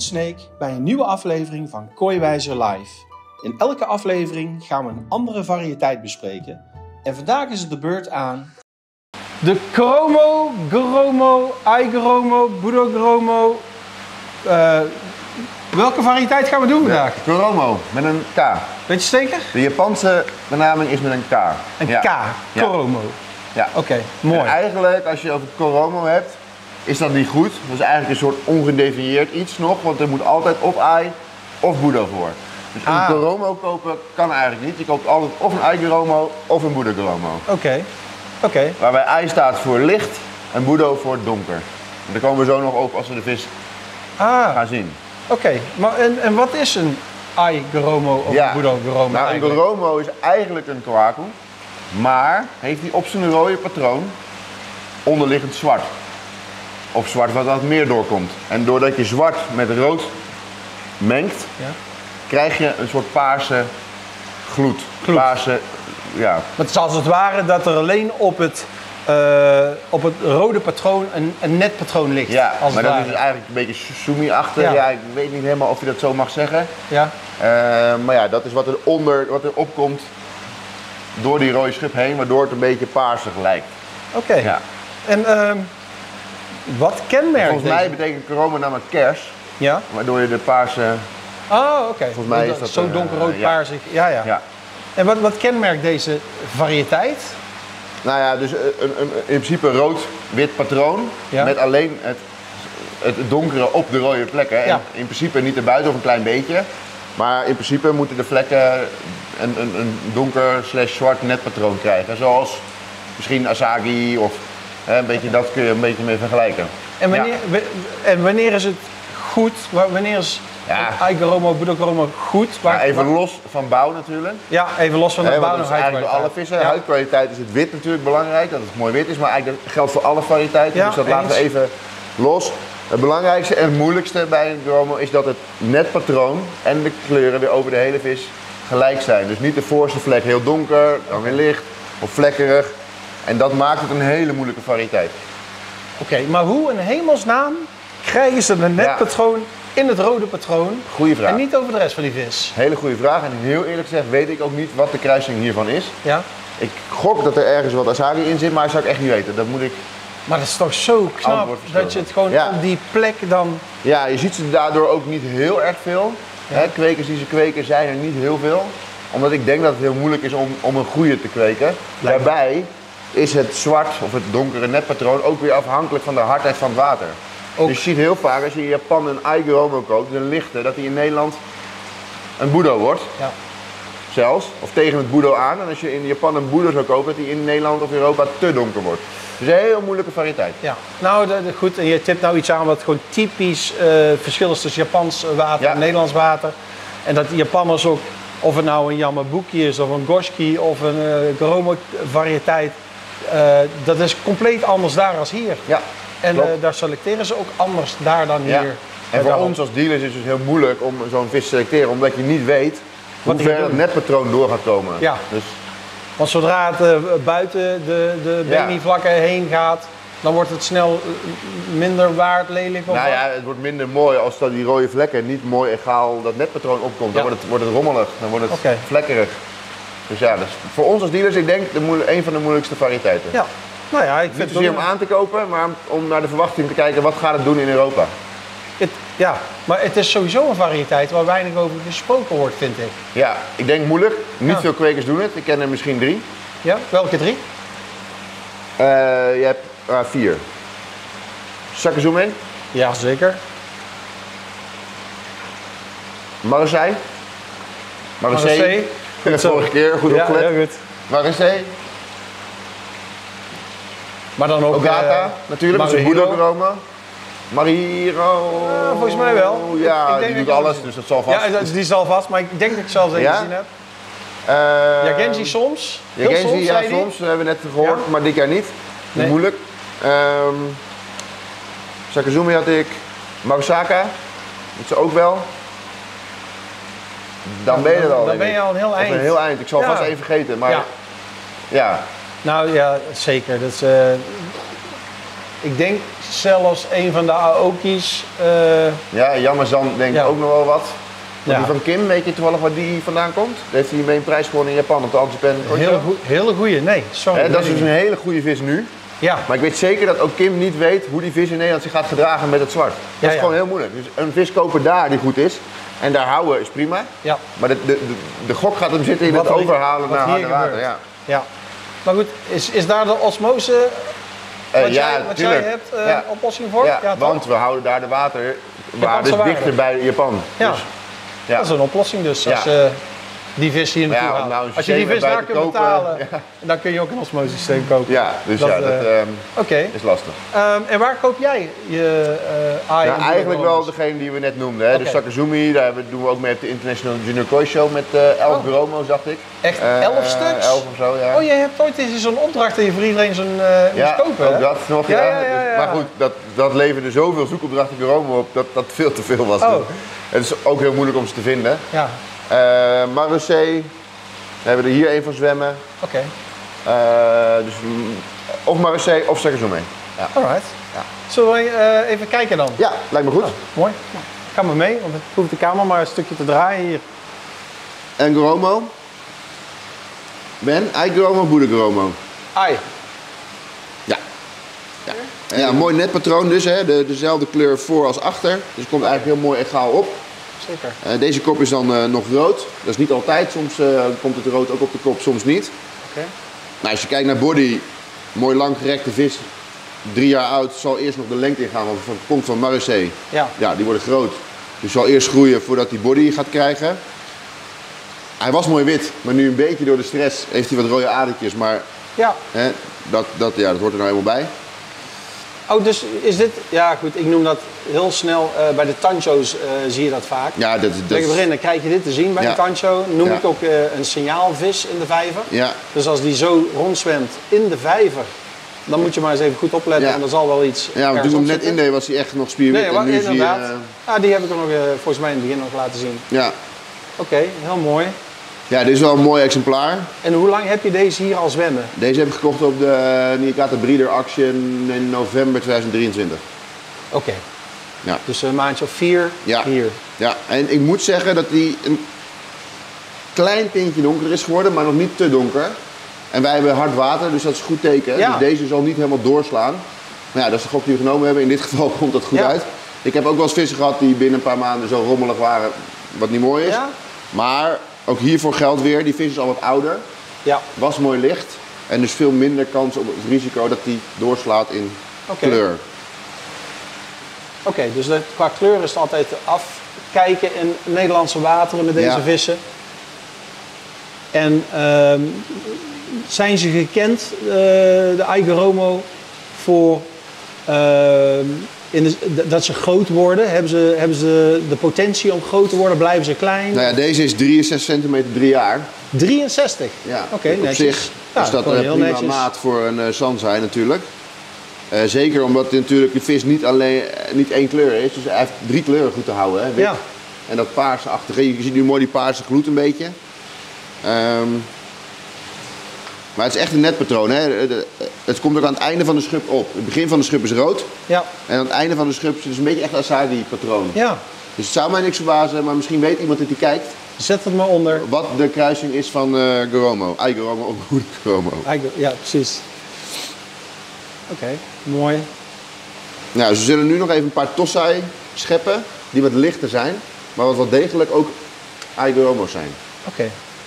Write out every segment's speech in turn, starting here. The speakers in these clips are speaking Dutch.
Piet Sneek bij een nieuwe aflevering van Kooiwijzer Live. In elke aflevering gaan we een andere variëteit bespreken. En vandaag is het de beurt aan de Gromo, Gromo, Ai-Gromo, Budo-Gromo. Welke variëteit gaan we doen vandaag? Gromo, met een K. Weet je zeker? De Japanse benaming is met een K. Een K, Gromo. Ja. Oké, mooi. En eigenlijk, als je over Gromo hebt, is dat niet goed. Dat is eigenlijk een soort ongedefinieerd iets nog, want er moet altijd of Ai of Budo voor. Dus een Gromo kopen kan eigenlijk niet. Je koopt altijd of een Ai-Gromo of een Budo-Gromo. Oké. Waarbij Ai staat voor licht en Budo voor donker. En daar komen we zo nog op als we de vis gaan zien. Oké, maar en wat is een Ai-Gromo of een Budo-Gromo? Nou, een Gromo is eigenlijk een koaku, maar heeft hij op zijn rode patroon onderliggend zwart. Of zwart wat meer doorkomt. En doordat je zwart met rood mengt, krijg je een soort paarse gloed. Paarse, ja. Het is als het ware dat er alleen op het rode patroon een net patroon ligt. Ja, als maar het dat ware. is eigenlijk een beetje sumi-achtig. Ja, ik weet niet helemaal of je dat zo mag zeggen. Ja. Maar ja, dat is wat er opkomt door die rode schub heen, waardoor het een beetje paarsig lijkt. Oké. Ja. En wat kenmerkt Volgens mij betekent Gromo namelijk kers, waardoor je de paarse... oké. Volgens mij is dat zo donkerrood paarsig. Ja. En wat kenmerkt deze variëteit? Nou ja, dus in principe rood-wit patroon met alleen het donkere op de rode plekken. En in principe niet erbuiten of een klein beetje. Maar in principe moeten de vlekken een donker/zwart netpatroon krijgen. Zoals misschien Asagi of een beetje, dat kun je een beetje mee vergelijken. En wanneer is het goed? Wanneer is Ai-Gromo, Budo-Gromo goed? Even los van bouw natuurlijk. Ja, even los van de bouw. Dat is eigenlijk voor alle vissen. Huidkwaliteit is het wit natuurlijk belangrijk, dat het mooi wit is. Maar eigenlijk geldt voor alle variëteiten, dus dat laten we even los. Het belangrijkste en het moeilijkste bij een Gromo is dat het netpatroon en de kleuren weer over de hele vis gelijk zijn. Dus niet de voorste vlek heel donker, dan weer licht of vlekkerig. En dat maakt het een hele moeilijke variëteit. Oké, maar hoe in hemelsnaam krijgen ze een netpatroon in het rode patroon? Goeie vraag. En niet over de rest van die vis? Hele goede vraag en heel eerlijk gezegd weet ik ook niet wat de kruising hiervan is. Ja. Ik gok dat er ergens wat Asagi in zit, maar dat zou ik echt niet weten. Dat moet ik... Maar dat is toch zo knap dat je het gewoon op die plek dan... Ja, je ziet ze daardoor ook niet heel erg veel. Ja. Kwekers die ze kweken zijn er niet heel veel. Omdat ik denk dat het heel moeilijk is om een goede te kweken. Daarbij is het zwart of het donkere netpatroon ook weer afhankelijk van de hardheid van het water. Dus je ziet heel vaak als je in Japan een Ai-Gromo koopt, een lichte, dat die in Nederland een Budo wordt. Ja. Zelfs. Of tegen het Budo aan. En als je in Japan een Budo zou kopen, dat die in Nederland of Europa te donker wordt. Dus een heel moeilijke variëteit. Ja, nou goed. En je tipt nou iets aan wat gewoon typisch verschil is tussen Japans water en Nederlands water. En dat de Japanners ook, of het nou een Yamabuki is of een Goshiki of een Gromo variëteit, dat is compleet anders daar als hier. Ja. En daar selecteren ze ook anders daar dan hier. En voor ons als dealers is het dus heel moeilijk om zo'n vis te selecteren, omdat je niet weet hoe ver het netpatroon door gaat komen. Ja. Dus... Want zodra het buiten de beni-vlakken heen gaat, dan wordt het snel minder waard, lelijk of nou ja, het wordt minder mooi als dat die rode vlekken niet mooi egaal dat netpatroon opkomt. Dan wordt het rommelig, dan wordt het vlekkerig. Dus ja, dus voor ons als dealers, ik denk een van de moeilijkste variëteiten. Ja. Nou ja, ik vind het niet om aan te kopen, maar om naar de verwachting te kijken, wat gaat het doen in Europa? Maar het is sowieso een variëteit waar weinig over gesproken wordt, vind ik. Ja, ik denk moeilijk. Niet veel kwekers doen het. Ik ken er misschien 3. Ja, welke 3? Je hebt 4. Sakezumi? Ja, zeker. Marseille? Marseille. De vorige keer, goed opgelet. Ja, heel goed. Marseille. Maar dan ook Ogata, natuurlijk, met zijn Budo-Gromo. Marihiro. Volgens mij wel. Ja, die doet alles, dus dat zal vast. Ja, die zal vast, maar ik denk dat ik het zelfs even gezien heb. Genji soms. Genji, soms. Dat hebben we net gehoord, maar dit jaar niet. Nee. Moeilijk. Sakezumi had ik. Marusaka. Dat is ook wel. Dan ben je er al. Dan ben je al een heel eind. Een heel eind. Ik zal vast even vergeten, maar ja. Nou ja, zeker. Dat is, ik denk zelfs een van de Aoki's. Ja, Yamazan denk ik ook nog wel wat. Ja. Die van Kim, weet je toevallig waar die vandaan komt? Heeft hij mee een prijs gewonnen in Japan op de Antipen? Hele goeie, nee, sorry. Dat is dus een hele goede vis nu. Ja. Maar ik weet zeker dat ook Kim niet weet hoe die vis in Nederland zich gaat gedragen met het zwart. Dat is gewoon heel moeilijk. Dus een vis kopen daar die goed is en daar houden is prima. Ja. Maar de gok gaat hem zitten in het overhalen naar harde water. Ja. Maar goed, is daar de osmose wat jij hebt oplossing voor? Ja, want we houden daar de waterwaardes dichter bij Japan. Ja. Dus, ja. Dat is een oplossing dus. Als die vis hier naartoe haalt. Nou, als je die vis daar kunt betalen, dan kun je ook een osmosesysteem kopen. Ja, dus dat is lastig. En waar koop jij je AI? Nou, eigenlijk wel degene die we net noemden. Hè? De Sakazumi, daar doen we ook mee op de International Junior Koi Show met 11 Gromo's, dacht ik. Echt 11 stuks? 11 of zo, ja. Oh, jij hebt ooit eens zo'n opdracht dat je voor iedereen zo'n moest kopen, ook hè? dat nog, ja. Maar goed, dat leverde zoveel zoekopdrachten Gromo op dat veel te veel was. Oh. Het is ook heel moeilijk om ze te vinden. Ja. Marusé, we hebben er hier een van zwemmen. Oké. Dus of Marusé of Sakazumi. Ja. Alright. Ja. Zullen we even kijken dan? Ja, lijkt me goed. Mooi. Ga maar mee, want ik hoef de camera maar een stukje te draaien hier. En Gromo? Ben, ei Gromo, Boede Gromo? Ai. Ja. Ja, een mooi netpatroon dus, hè? Dezelfde kleur voor als achter. Dus het komt eigenlijk heel mooi egaal op. Zeker. Deze kop is dan nog rood. Dat is niet altijd. Soms komt het rood ook op de kop, soms niet. Okay. Nou, als je kijkt naar body, mooi lang gerekte vis, 3 jaar oud, zal eerst nog de lengte ingaan, want het komt van Marusé. Ja, die worden groot. Dus zal eerst groeien voordat hij body gaat krijgen. Hij was mooi wit, maar nu een beetje door de stress heeft hij wat rode adertjes. Maar dat hoort er nou helemaal bij. Oh, dus is dit... Ja, goed, ik noem dat heel snel... bij de tancho's zie je dat vaak. Ja, dat dan krijg je dit te zien bij de tancho. Noem ik ook een signaalvis in de vijver. Ja. Dus als die zo rondzwemt in de vijver... dan moet je maar eens even goed opletten, want er zal wel iets... Ja, want toen we hem net indeed was hij echt nog spierwit. Nee, en nu inderdaad. Zie je, die heb ik er nog volgens mij in het begin nog laten zien. Ja. Oké, heel mooi. Ja, dit is wel een mooi exemplaar. En hoe lang heb je deze hier al zwemmen? Deze heb ik gekocht op de Niigata Breeder Auction in november 2023. Oké. Ja. Dus een maandje of 4 hier. Ja, en ik moet zeggen dat hij een klein tintje donker is geworden, maar nog niet te donker. En wij hebben hard water, dus dat is een goed teken. Ja. Dus deze zal niet helemaal doorslaan. Maar ja, dat is de gok die we genomen hebben. In dit geval komt dat goed uit. Ik heb ook wel eens vissen gehad die binnen een paar maanden zo rommelig waren, wat niet mooi is. Ja. Maar ook hiervoor geldt weer, die vis is al wat ouder. Ja. Was mooi licht. En dus veel minder kans op het risico dat die doorslaat in kleur. Oké, dus qua kleur is het altijd afkijken in Nederlandse wateren met deze vissen. En zijn ze gekend, de Ai Gromo, voor dat ze groot worden? Hebben ze de potentie om groot te worden? Blijven ze klein? Nou ja, deze is 63 centimeter 3 jaar. 63? Ja, oké, netjes. Zich is dat prima netjes. Maat voor een Sansai natuurlijk. Zeker omdat natuurlijk de vis niet één kleur is. Dus hij heeft 3 kleuren goed te houden. Hè? Wit en dat paarsachtige. Je ziet nu mooi die paarse gloed een beetje. Maar het is echt een netpatroon. Hè? Het komt ook aan het einde van de schub op. Het begin van de schub is rood. Ja. En aan het einde van de schub is het een beetje echt een Asagi-patroon. Ja. Dus het zou mij niks verbazen, maar misschien weet iemand die kijkt. Zet het maar onder. Wat de kruising is van Gromo. Ai Gromo of Boede Gromo. Ja, precies. Oké, mooi. Nou, ze zullen nu nog even een paar Tossai scheppen. Die wat lichter zijn. Maar wat wel degelijk ook Ai Gromo's zijn. Oké.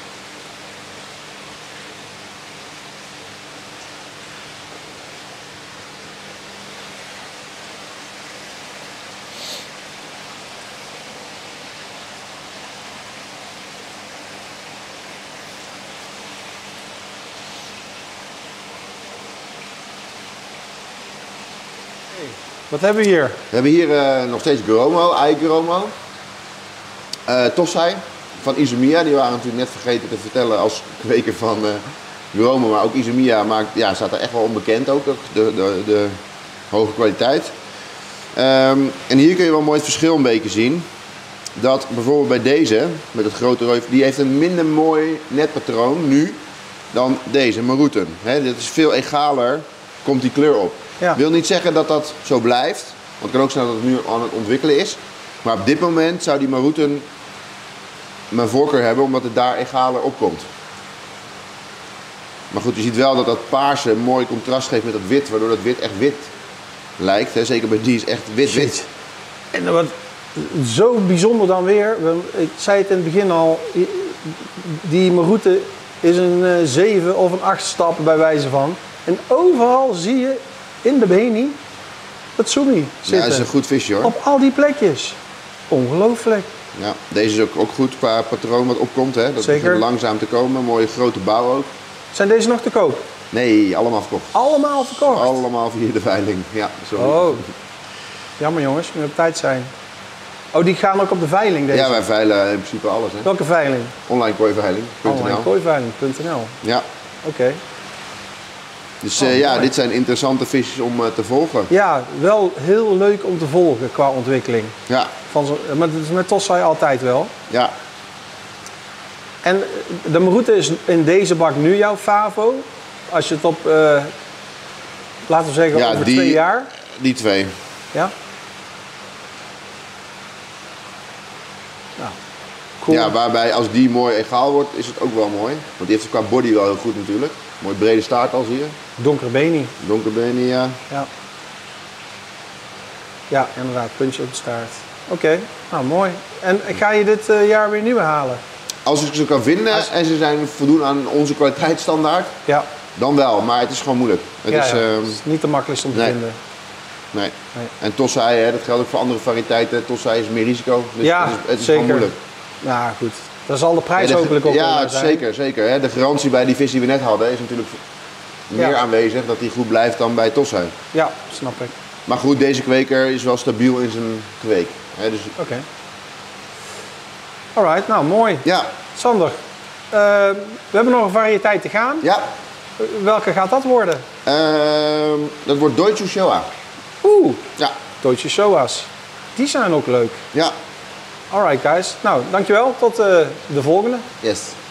Wat hebben we hier? We hebben hier nog steeds Gromo, Ai Gromo. Tossai van Izumiya, die waren natuurlijk net vergeten te vertellen als kweker van Gromo. Maar ook Izumiya staat er echt wel onbekend ook, de hoge kwaliteit. En hier kun je wel mooi het verschil een beetje zien. Dat bijvoorbeeld bij deze, met het grote rooi, die heeft een minder mooi netpatroon nu dan deze, Maruten. Dit is veel egaler, komt die kleur op. Ja. Wil niet zeggen dat dat zo blijft. Want het kan ook zijn dat het nu aan het ontwikkelen is. Maar op dit moment zou die Maruten mijn voorkeur hebben, omdat het daar egaler opkomt. Maar goed, je ziet wel dat dat paarse een mooi contrast geeft met dat wit, waardoor dat wit echt wit lijkt. Hè? Zeker bij die is echt wit. En wat zo bijzonder dan weer, ik zei het in het begin al, die Maruten is een 7 of een 8 stap bij wijze van. En overal zie je in de beni dat Sumi zitten. Ja, dat is een goed visje hoor. Op al die plekjes. Ongelooflijk. Ja, deze is ook goed qua patroon wat opkomt. Hè? Dat Zeker. begint langzaam te komen. Mooie grote bouw ook. Zijn deze nog te koop? Nee, allemaal verkocht. Allemaal verkocht? Allemaal via de veiling. Ja, sorry. Oh. Jammer jongens, moet op tijd zijn. Oh, die gaan ook op de veiling deze? Ja, wij veilen in principe alles. Hè? Welke veiling? Onlinekooiveiling.nl. Onlinekooiveiling.nl. Ja. Oké. Dus ja, dit zijn interessante visjes om te volgen. Ja, wel heel leuk om te volgen qua ontwikkeling. Ja. Maar dat is met Tossai altijd wel. Ja. En de Maruten is in deze bak nu jouw favo. Als je het op, laten we zeggen, Ja, over 2 jaar. Die 2. Ja? Nou, cool. Ja, waarbij als die mooi egaal wordt, is het ook wel mooi. Want die heeft het qua body wel heel goed natuurlijk. Mooi brede staart al zie je. Donkere beni. Donkere benen, ja. Ja. Ja, inderdaad. Puntje op de staart. Oké, nou mooi. En ga je dit jaar weer nieuwe halen? Als ik ze kan vinden en ze zijn voldoen aan onze kwaliteitsstandaard, Ja. dan wel. Maar het is gewoon moeilijk. Het is, het is niet de makkelijkste om te vinden. Nee. En Tossai, hè, dat geldt ook voor andere variëteiten. Tossai is meer risico. Dus Ja, het is zeker. gewoon moeilijk. Nou goed, daar zal de prijs hopelijk ook wel Ja, zijn. zeker. Zeker hè. De garantie bij die vis die we net hadden is natuurlijk meer aanwezig. Dat die goed blijft dan bij Tossai. Ja, snap ik. Maar goed, deze kweker is wel stabiel in zijn kweek. Hè, dus... Oké. Alright, nou mooi. Ja. Sander, we hebben nog een variëteit te gaan. Ja. Welke gaat dat worden? Dat wordt Deutsche Showa. Oeh, Ja. Deutsche Showa's. Die zijn ook leuk. Ja. Alright guys, nou dankjewel. Tot de volgende. Yes.